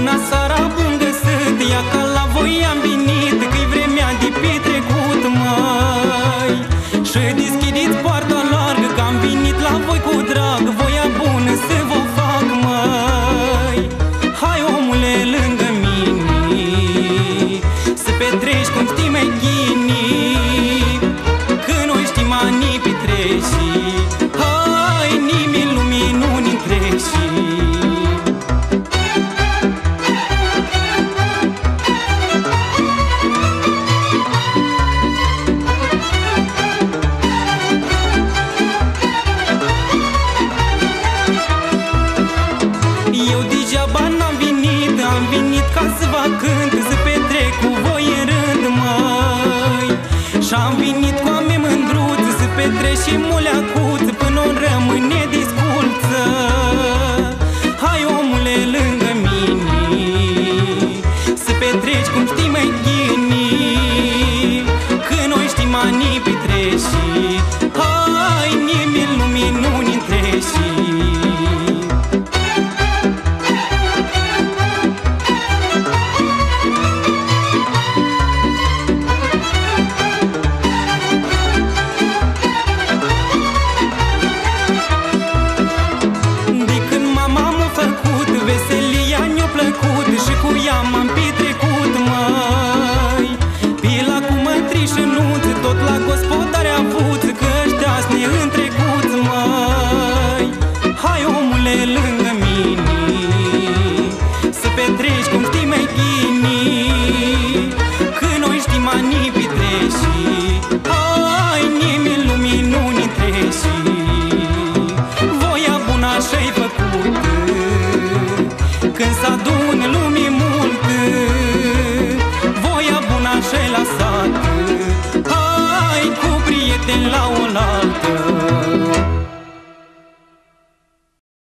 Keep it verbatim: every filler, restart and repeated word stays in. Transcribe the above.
Bună seara, bun găsit, ia ca la voi am venit, că-i vremea de petrecut, măi. Și deschideți poarta largă, că am venit la voi cu drag, voia bună să vă fac, măi. Hai, omule, lângă mine, să petreci cum știi mai ghini, că noi știm anii petreși. Hai, nimeni lumii nu-ni întreși. Eu degeaba n-am venit, am venit ca să vă cânt, să petrec cu voi în rând, măi. Și-am venit cu ame mândruță, să petrec și muleacuță, până o rămâne disculță. Hai, omule, lângă mine, să petreci cum știi mai ghini, că noi știm anii petreși. Hai, nimeni lumii nu-ni întreși. Și cu ea m-am